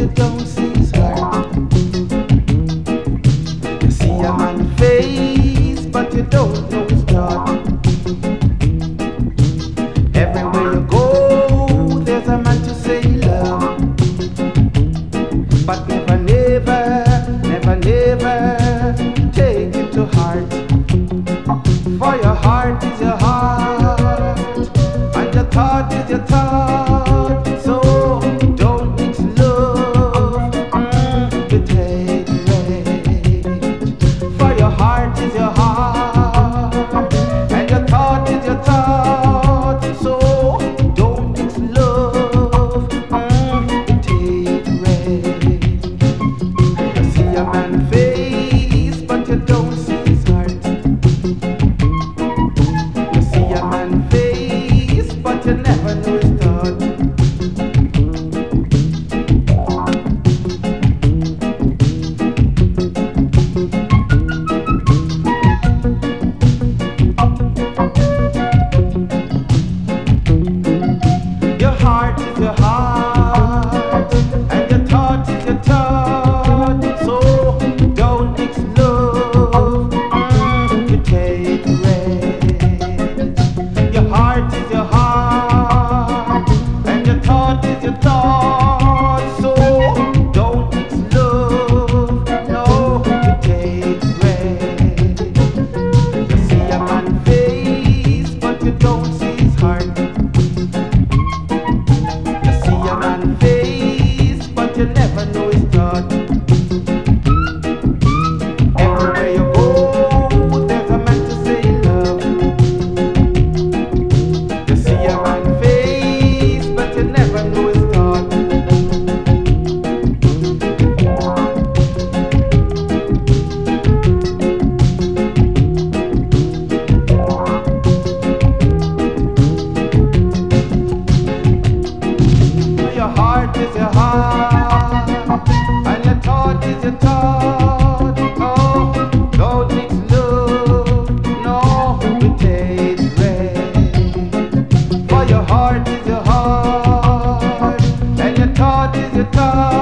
you don't see his heart. You see a man's face, but you don't know his thought. Everywhere you go, there's a man to say he love, but never, never, never, never take it to heart. For your heart is your heart, and your thought is your thought. So don't mix love with hatred. For your heart is your heart, and your thought is your thought. So don't mix love with hatred. You see a man's face, but you don't see his heart. You see a man's face, but you never know his thought. Your heart is your heart, and your thought is your thought. So don't mix love with hatred. Your heart is your heart, and your thought is your thought. So don't mix love, no, with hatred. You see a man's face, but you don't see his heart. You see a man's face, but you never know his thought. Everywhere you go, there's a man to say love. You see a man's face, but you never know his thought. Your heart is your heart, and your thought is your thought. Oh, don't mix love, no, with hatred. For your heart is your heart, and your thought is your thought.